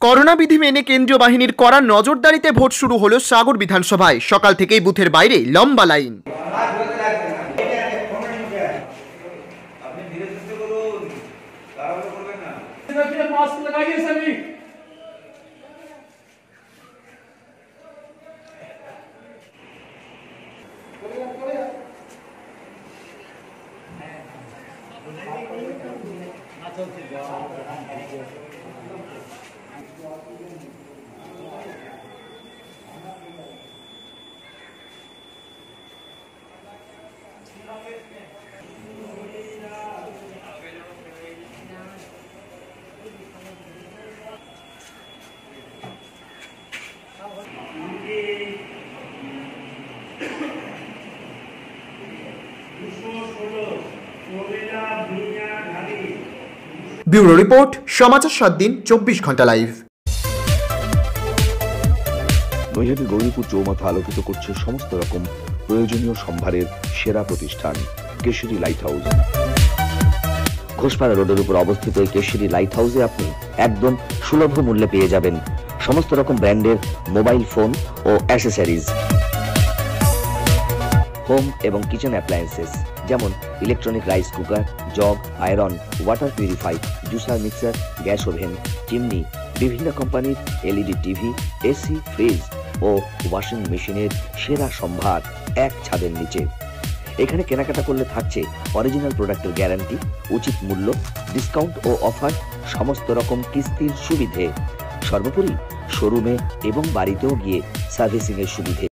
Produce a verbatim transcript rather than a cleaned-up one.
Corona বিধি মেনে কেন্দ্রীয় বাহিনীর কড়া নজরদারিতে ভোট শুরু হলো সাগর বিধানসভায়। সকাল থেকেই বুথের বাইরে লম্বা লাইন। ব্যুরো রিপোর্ট, সমাচার সাত দিন চব্বিশ ঘন্টা লাইভ। নৈহাটির গৌরীপুর চৌমাথা আলোকিত করছে সমস্ত রকম প্রয়োজনীয় সম্ভারের সেরা প্রতিষ্ঠান কেশরী লাইট হাউস। ঘোষপাড়া রোডের উপর অবস্থিত এই কেশরী লাইট হাউসে আপনি একদম সুলভ মূল্যে পেয়ে যাবেন সমস্ত রকম ব্র্যান্ডের মোবাইল ফোন ও অ্যাসেসরিজ, হোম এবং কিচেন অ্যাপ্লায়েন্সেস যেমন electronic rice cooker, jug, iron, water purify, juicer, mixer, gas oven, chimney, বিভিন্ন কোম্পানির এলইডি টিভি, এসি, ফ্রিজ ও ওয়াশিং মেশিনের সেরা সম্ভার এক ছাদের নিচে। এখানে কেনাকাটা করলে থাকছে অরিজিনাল প্রোডাক্টের গ্যারান্টি, উচিত মূল্য, ডিসকাউন্ট ও অফার, সমস্ত রকম কিস্তির সুবিধে, সর্বোপরি শোরুমে এবং বাড়িতেও গিয়ে সার্ভিসিং এর সুবিধে।